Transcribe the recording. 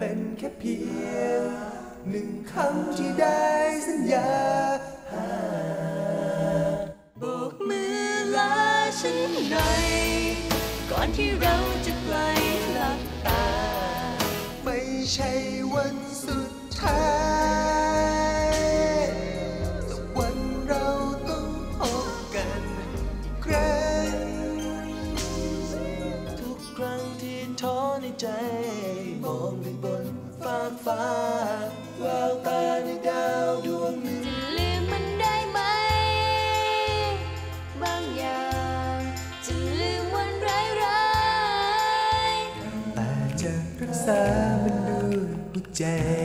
เป็นแค่เพียงหนึ่งคำที่ได้สัญญาโบกมือลาฉันหน่อยก่อนที่เราจะไกลหลับตาไม่ใช่วันสุดท้ายแต่วันเราต้องพบกันอีกครั้งทุกครั้งที่ท้อในใจมองไปบนฟ้าแววตาในดาวดวงหนึ่งจะลืมมันได้ไหมบางอย่างจะลืมวันร้ายแต่จะรักษามันด้วยหัวใจ